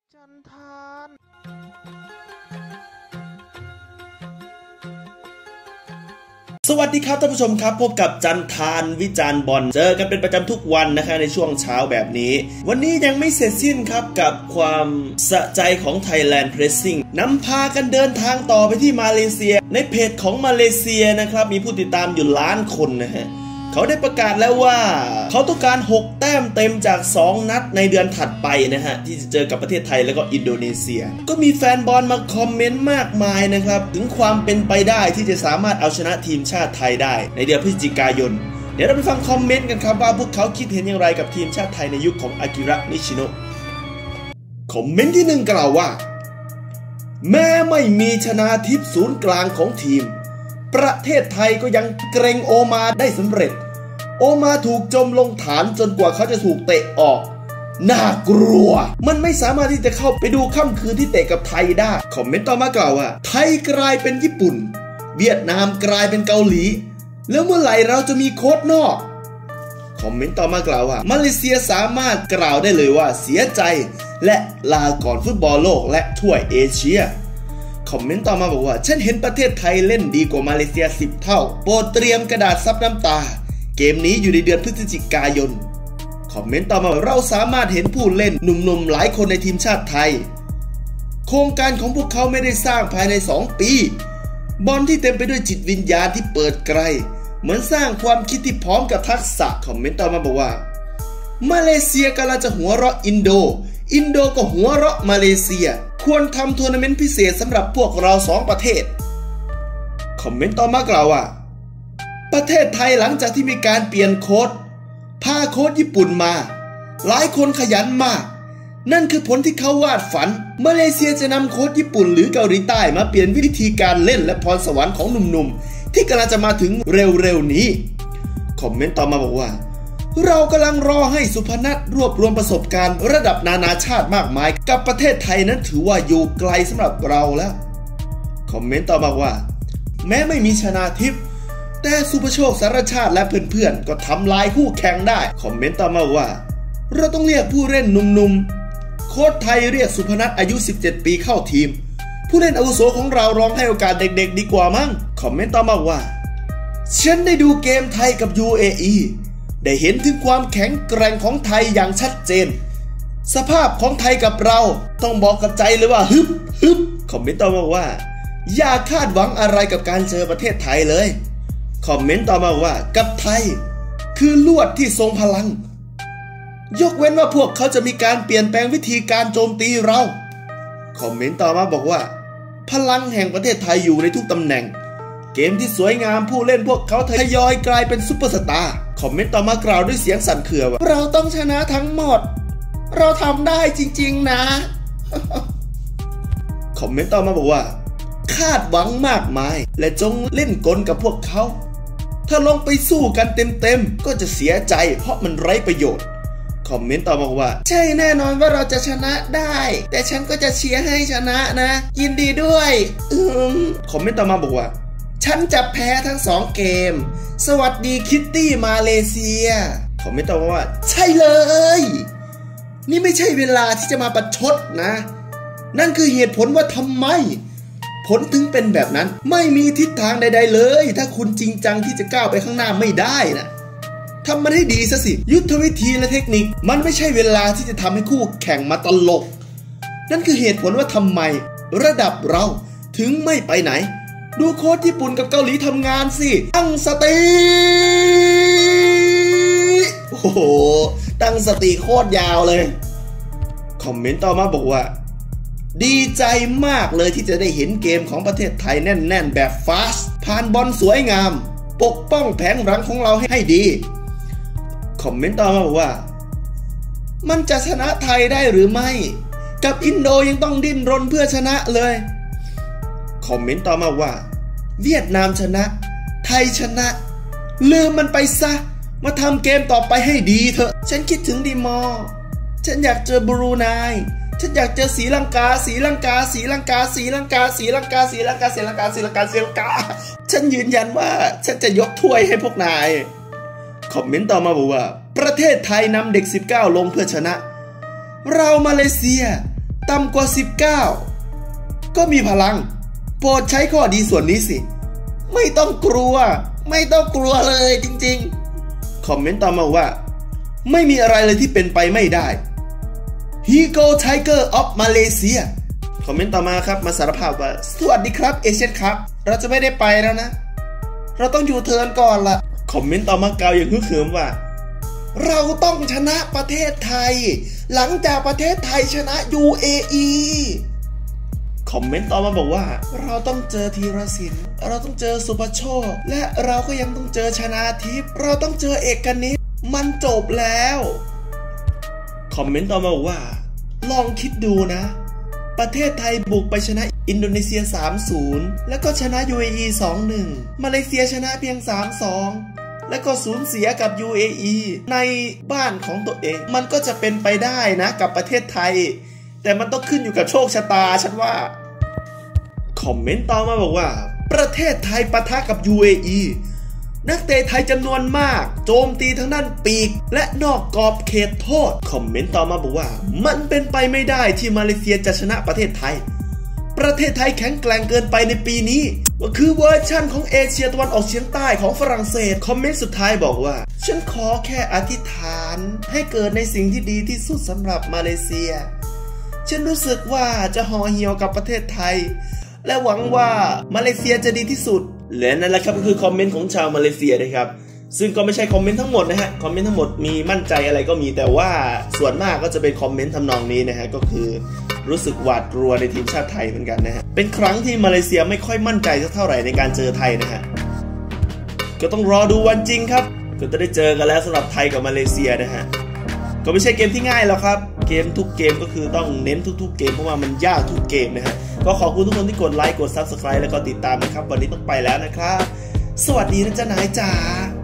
จันทานสวัสดีครับท่านผู้ชมครับพบกับจันทานวิจารณ์บอลเจอกันเป็นประจำทุกวันนะคะในช่วงเช้าแบบนี้วันนี้ยังไม่เสร็จสิ้นครับกับความสะใจของ Thailand Pressing นำพากันเดินทางต่อไปที่มาเลเซียในเพจของมาเลเซียนะครับมีผู้ติดตามอยู่ล้านคนนะฮะเขาได้ประกาศแล้วว่าเขาต้องการ6แต้มเต็มจาก2นัดในเดือนถัดไปนะฮะที่จะเจอกับประเทศไทยแล้วก็อินโดนีเซียก็มีแฟนบอลมาคอมเมนต์มากมายนะครับถึงความเป็นไปได้ที่จะสามารถเอาชนะทีมชาติไทยได้ในเดือนพฤศจิกายนเดี๋ยวเราไปฟังคอมเมนต์กันครับว่าพวกเขาคิดเห็นอย่างไรกับทีมชาติไทยในยุคของอากิระนิชิโนะคอมเมนต์ที่1กล่าวว่าแม้ไม่มีชนาทิพย์ศูนย์กลางของทีมประเทศไทยก็ยังเกรงโอมาได้สำเร็จโอมาถูกจมลงฐานจนกว่าเขาจะถูกเตะออกน่ากลัวมันไม่สามารถที่จะเข้าไปดูค่ำคืนที่เตะกับไทยได้คอมเมนต์ต่อมากล่าวว่าไทยกลายเป็นญี่ปุ่นเวียดนามกลายเป็นเกาหลีแล้วเมื่อไหร่เราจะมีโค้ชนอกคอมเมนต์ต่อมากล่าวว่ามาเลเซียสามารถกล่าวได้เลยว่าเสียใจและลาก่อนฟุตบอลโลกและถ้วยเอเชียคอมเมนต์ต่อมาบอกว่าฉันเห็นประเทศไทยเล่นดีกว่ามาเลเซีย10 เท่าโปรดเตรียมกระดาษซับน้ำตาเกมนี้อยู่ในเดือนพฤศจิกายนคอมเมนต์ต่อมาเราสามารถเห็นผู้เล่นหนุ่มๆหลายคนในทีมชาติไทยโครงการของพวกเขาไม่ได้สร้างภายใน2 ปีบอลที่เต็มไปด้วยจิตวิญญาณที่เปิดไกลเหมือนสร้างความคิดที่พร้อมกับทักษะคอมเมนต์ต่อมาบอกว่ามาเลเซียกำลังจะหัวเราะอินโดก็หัวเราะมาเลเซียควรทำทัวร์นาเมนต์พิเศษสำหรับพวกเรา2 ประเทศคอมเมนต์ต่อมากล่าวว่าประเทศไทยหลังจากที่มีการเปลี่ยนโค้ชพาโค้ชญี่ปุ่นมาหลายคนขยันมากนั่นคือผลที่เขาวาดฝันมาเลเซียจะนำโค้ชญี่ปุ่นหรือเกาหลีใต้มาเปลี่ยนวิธีการเล่นและพรสวรรค์ของหนุ่มๆที่กำลังจะมาถึงเร็วๆนี้คอมเมนต์ต่อมาบอกว่าเรากำลังรอให้สุพนัทรวบรวมประสบการณ์ระดับนานาชาติมากมายกับประเทศไทยนั้นถือว่าอยู่ไกลสำหรับเราแล้วคอมเมนต์ต่อมาว่าแม้ไม่มีชนาทิพย์แต่สุภโชคสารชาติและเพื่อนๆก็ทำลายคู่แข่งได้คอมเมนต์ต่อมาว่าเราต้องเรียกผู้เล่นหนุ่มๆโค้ชไทยเรียกสุพนัทอายุ17 ปีเข้าทีมผู้เล่นอาวุโสของเราลองให้โอกาสเด็กๆดีกว่ามั้งคอมเมนต์ต่อมาว่าฉันได้ดูเกมไทยกับ UAE ได้เห็นถึงความแข็งแกร่งของไทยอย่างชัดเจนสภาพของไทยกับเราต้องบอกกับใจเลยว่าฮึบคอมเมนต์ต่อมาว่าอย่าคาดหวังอะไรกับการเจอประเทศไทยเลยคอมเมนต์ต่อมาว่ากับไทยคือลวดที่ทรงพลังยกเว้นว่าพวกเขาจะมีการเปลี่ยนแปลงวิธีการโจมตีเราคอมเมนต์ต่อมาบอกว่าพลังแห่งประเทศไทยอยู่ในทุกตำแหน่งเกมที่สวยงามผู้เล่นพวกเขาทยอยกลายเป็นซุปเปอร์สตาร์คอมเมนต์ต่อมากล่าวด้วยเสียงสั่นเครือว่าเราต้องชนะทั้งหมดเราทำได้จริงๆนะคอมเมนต์ต่อมาบอกว่าคาดหวังมากมายและจงเล่นกลกับพวกเขาถ้าลงไปสู้กันเต็มๆก็จะเสียใจเพราะมันไร้ประโยชน์คอมเมนต์ต่อมาว่าใช่แน่นอนว่าเราจะชนะได้แต่ฉันก็จะเชียร์ให้ชนะนะยินดีด้วยคอมเมนต์ต่อมาบอกว่าฉันจะแพ้ทั้ง2 เกมสวัสดีคิตตี้มาเลเซียคอมเมนต์ต่อมาว่าใช่เลยนี่ไม่ใช่เวลาที่จะมาประชดนะนั่นคือเหตุผลว่าทำไมผลถึงเป็นแบบนั้นไม่มีทิศทางใดๆเลยถ้าคุณจริงจังที่จะก้าวไปข้างหน้าไม่ได้นะทำมันให้ดีซะสิยุทธวิธีและเทคนิคมันไม่ใช่เวลาที่จะทำให้คู่แข่งมาตลกนั่นคือเหตุผลว่าทำไมระดับเราถึงไม่ไปไหนดูโค้ชญี่ปุ่นกับเกาหลีทำงานสิตั้งสติโอ้โหตั้งสติโคตรยาวเลยคอมเมนต์ต่อมาบอกว่าดีใจมากเลยที่จะได้เห็นเกมของประเทศไทยแน่นๆแบบฟาสต์ผ่านบอลสวยงามปกป้องแผงหลังของเราให้ดีคอมเมนต์ต่อมาบอกว่ามันจะชนะไทยได้หรือไม่กับอินโดยังต้องดิ้นรนเพื่อชนะเลยคอมเมนต์ต่อมาว่าเวียดนามชนะไทยชนะลืมมันไปซะมาทำเกมต่อไปให้ดีเถอะฉันคิดถึงดีมอร์ฉันอยากเจอบรูไนฉันอยากเจอศรีลังกาฉันยืนยันว่าฉันจะยกถ้วยให้พวกนายคอมเมนต์ต่อมาบอกว่าประเทศไทยนำเด็ก19ลงเพื่อชนะเรามาเลเซียต่ำกว่า19ก็มีพลังโปรดใช้ข้อดีส่วนนี้สิไม่ต้องกลัวเลยจริงๆคอมเมนต์ต่อมาว่าไม่มีอะไรเลยที่เป็นไปไม่ได้ Higo Tiger of Malaysia คอมเมนต์ต่อมาครับมาสารภาพว่าสวัสดีครับเอเชียนครับเราจะไม่ได้ไปแล้วนะเราต้องอยู่เทิร์นก่อนละคอมเมนต์ต่อมากล่าวอย่างฮึกเหิมว่าเราต้องชนะประเทศไทยหลังจากประเทศไทยชนะ UAE คอมเมนต์ต่อมาบอกว่าเราต้องเจอธีรศิลป์เราต้องเจอสุภโชคและเราก็ยังต้องเจอชนาทิพย์เราต้องเจอเอกนิตมันจบแล้วคอมเมนต์ต่อมาบอกว่าลองคิดดูนะประเทศไทยบุกไปชนะอินโดนีเซีย 3-0 แล้วก็ชนะ UAE 2-1 มาเลเซียชนะเพียง 3-2 แล้วก็สูญเสียกับ UAE ในบ้านของตัวเองมันก็จะเป็นไปได้นะกับประเทศไทยแต่มันต้องขึ้นอยู่กับโชคชะตาฉันว่าคอมเมนต์ต่อมาบอกว่าประเทศไทยปะทะกับ UAE นักเตะไทยจำนวนมากโจมตีทั้งด้านปีกและนอกกรอบเขตโทษคอมเมนต์ต่อมาบอกว่ามันเป็นไปไม่ได้ที่มาเลเซียจะชนะประเทศไทยประเทศไทยแข็งแกร่งเกินไปในปีนี้ก็คือเวอร์ชั่นของเอเชียตะวันออกเฉียงใต้ของฝรั่งเศสคอมเมนต์สุดท้ายบอกว่าฉันขอแค่อธิษฐานให้เกิดในสิ่งที่ดีที่สุดสำหรับมาเลเซียฉันรู้สึกว่าจะห่อเหี่ยวกับประเทศไทยและหวังว่ามาเลเซียจะดีที่สุดและนั่นแหละครับก็คือคอมเมนต์ของชาวมาเลเซียนะครับซึ่งก็ไม่ใช่คอมเมนต์ทั้งหมดนะฮะคอมเมนต์ทั้งหมดมีมั่นใจอะไรก็มีแต่ว่าส่วนมากก็จะเป็นคอมเมนต์ทำนองนี้นะฮะก็คือรู้สึกหวาดกลัวในทีมชาติไทยเหมือนกันนะฮะเป็นครั้งที่มาเลเซียไม่ค่อยมั่นใจสักเท่าไหร่ในการเจอไทยนะฮะก็ต้องรอดูวันจริงครับก็จะได้เจอกันแล้วสำหรับไทยกับมาเลเซียนะฮะก็ไม่ใช่เกมที่ง่ายหรอกครับเกมทุกเกมก็คือต้องเน้นทุกๆเกมเพราะว่ามันยากทุกเกมนะฮะก็ขอบคุณทุกคนที่กดไลค์กด Subscribe แล้วก็ติดตามนะครับวันนี้ต้องไปแล้วนะครับสวัสดีนะจ๊ะนายจ๋า